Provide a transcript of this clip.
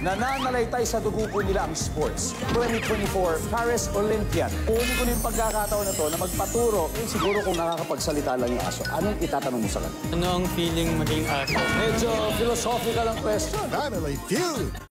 Nananalaytay sa dugo po nila ang sports. 2024 Paris Olympian. Kunin ko na yung pagkakataon na to na magpaturo. Siguro kung nakakapagsalita lang yung aso, anong itatanong mo sa kanya? Ano ang feeling maging aso? Medyo philosophical ang question. Family Feud.